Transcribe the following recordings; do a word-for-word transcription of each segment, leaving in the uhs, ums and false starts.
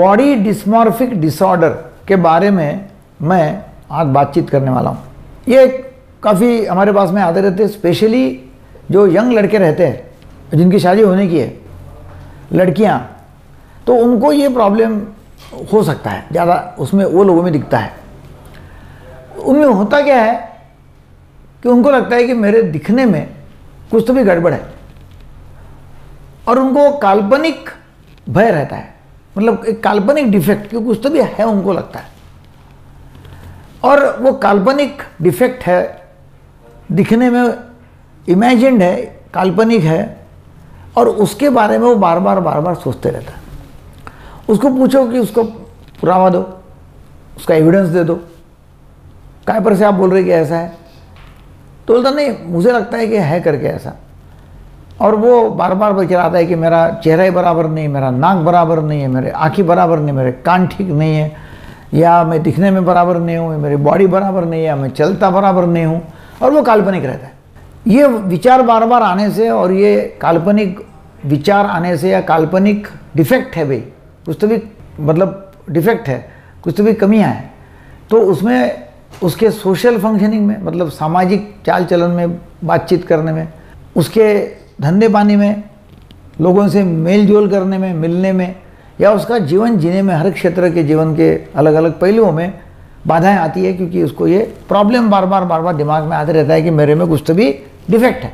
Body dysmorphic disorder के बारे में मैं आज बातचीत करने वाला हूँ। ये काफ़ी हमारे पास में आते रहते हैं, स्पेशली जो यंग लड़के रहते हैं जिनकी शादी होने की है, लड़कियाँ, तो उनको ये प्रॉब्लम हो सकता है, ज़्यादा उसमें वो लोगों में दिखता है। उनमें होता क्या है कि उनको लगता है कि मेरे दिखने में कुछ तो भी गड़बड़ है, और उनको काल्पनिक भय रहता है, मतलब एक काल्पनिक डिफेक्ट कि कुछ तो भी है उनको लगता है, और वो काल्पनिक डिफेक्ट है, दिखने में इमेजिन्ड है, काल्पनिक है, और उसके बारे में वो बार बार बार बार सोचते रहता है। उसको पूछो कि उसको पुरावा दो, उसका एविडेंस दे दो, काय पर से आप बोल रहे कि ऐसा है, तो बोलता नहीं मुझे लगता है कि है करके ऐसा। और वो बार बार बचराता है कि मेरा चेहरा ही बराबर नहीं, मेरा नाक बराबर नहीं है, मेरे आँखें बराबर नहीं, मेरे कान ठीक नहीं है, या मैं दिखने में बराबर नहीं हूँ, मेरी बॉडी बराबर नहीं है, या मैं चलता बराबर नहीं हूँ, और वो काल्पनिक रहता है। ये विचार बार बार आने से, और ये काल्पनिक विचार आने से, या काल्पनिक डिफेक्ट है भाई, कुछ तो भी मतलब डिफेक्ट है, कुछ तो भी कमियां हैं, तो उसमें उसके सोशल फंक्शनिंग में, मतलब सामाजिक चाल चलन में, बातचीत करने में, उसके धंधे पानी में, लोगों से मेल जोल करने में, मिलने में, या उसका जीवन जीने में, हर क्षेत्र के जीवन के अलग अलग पहलुओं में बाधाएं आती है, क्योंकि उसको ये प्रॉब्लम बार बार बार बार दिमाग में आते रहता है कि मेरे में कुछ तो भी डिफेक्ट है।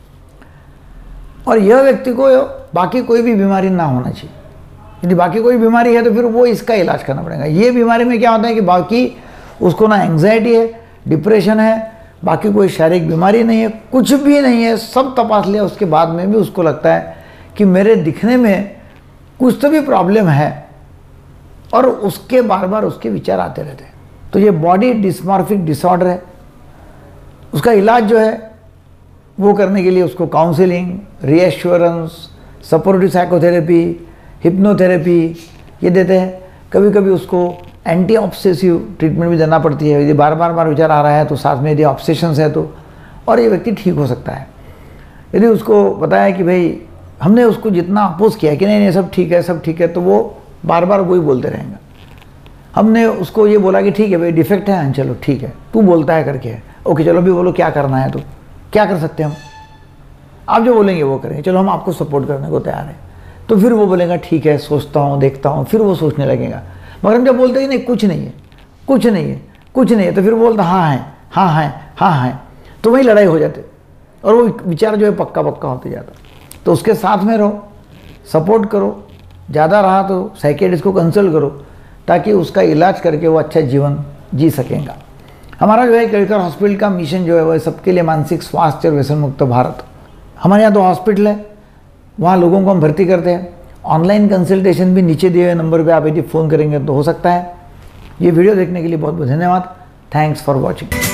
और यह व्यक्ति को बाकी कोई भी बीमारी ना होना चाहिए। यदि बाकी कोई बीमारी है तो फिर वो इसका इलाज करना पड़ेगा। ये बीमारी में क्या होता है कि बाकी उसको ना एंग्जाइटी है, डिप्रेशन है, बाकी कोई शारीरिक बीमारी नहीं है, कुछ भी नहीं है, सब तपास लिया, उसके बाद में भी उसको लगता है कि मेरे दिखने में कुछ तो भी प्रॉब्लम है, और उसके बार बार उसके विचार आते रहते हैं। तो ये बॉडी डिस्मॉर्फिक डिसऑर्डर है। उसका इलाज जो है वो करने के लिए उसको counselling, reassurance, supportive psychotherapy, hypnotherapy ये देते हैं। कभी कभी उसको एंटी ऑब्सेसिव ट्रीटमेंट भी देना पड़ती है। यदि बार बार बार विचार आ रहा है तो साथ में यदि ऑब्सेशंस है तो, और ये व्यक्ति ठीक हो सकता है। यदि उसको बताया कि भाई हमने उसको जितना अपोज किया कि नहीं नहीं सब ठीक है सब ठीक है, तो वो बार बार वही बोलते रहेंगे। हमने उसको ये बोला कि ठीक है भाई डिफेक्ट है, चलो ठीक है तू बोलता है करके, ओके चलो अभी बोलो क्या करना है, तो क्या कर सकते हैं हम, आप जो बोलेंगे वो करेंगे, चलो हम आपको सपोर्ट करने को तैयार हैं। तो फिर वो बोलेगा ठीक है सोचता हूँ देखता हूँ, फिर वो सोचने लगेगा। मगर हम जब बोलते हैं कि नहीं कुछ नहीं है कुछ नहीं है कुछ नहीं है, तो फिर वो बोलता हाँ है हाँ है हाँ है, तो वही लड़ाई हो जाती, और वो विचार जो है पक्का पक्का होते जाता। तो उसके साथ में रहो, सपोर्ट करो, ज़्यादा रहा तो साइकियाट्रिस्ट को कंसल्ट करो, ताकि उसका इलाज करके वो अच्छा जीवन जी सकेगा। हमारा जो है केलकर हॉस्पिटल का मिशन जो है वो सबके लिए मानसिक स्वास्थ्य और व्यसन मुक्त भारत। हमारे यहाँ दो हॉस्पिटल है, वहाँ लोगों को हम भर्ती करते हैं। ऑनलाइन कंसल्टेशन भी नीचे दिए हुए नंबर पे आप यदि फ़ोन करेंगे तो हो सकता है। ये वीडियो देखने के लिए बहुत बहुत धन्यवाद। Thanks for watching.